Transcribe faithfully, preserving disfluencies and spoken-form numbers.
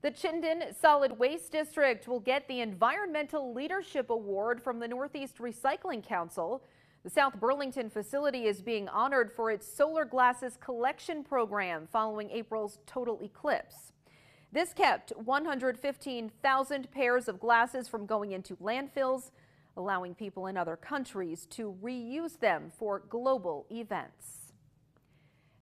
The Chittenden Solid Waste District will get the Environmental Leadership Award from the Northeast Recycling Council. The South Burlington facility is being honored for its solar glasses collection program following April's total eclipse. This kept one hundred fifteen thousand pairs of glasses from going into landfills, allowing people in other countries to reuse them for global events.